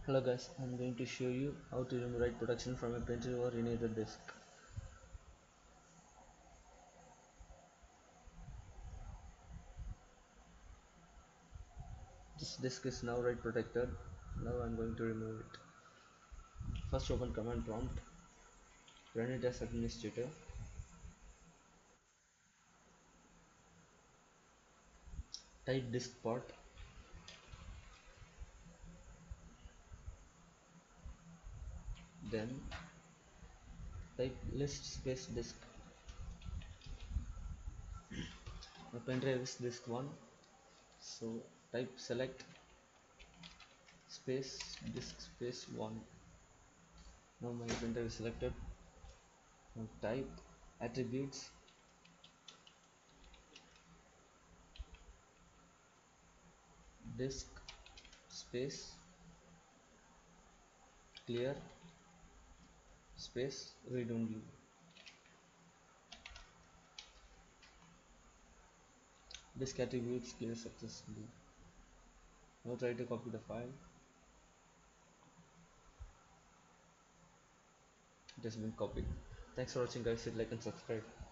Hello guys, I'm going to show you how to remove write protection from a pendrive or any other disk. This disk is now write protected. Now I'm going to remove it. First open command prompt, run it as administrator, type disk part, then type list space disk. My pendrive is disk 1, so type select space disk space 1. Now my pendrive is selected. Now type attributes disk space clear space read only. Disk attributes clear successfully. Now try to copy the file. It has been copied. Thanks for watching guys. Hit like and subscribe.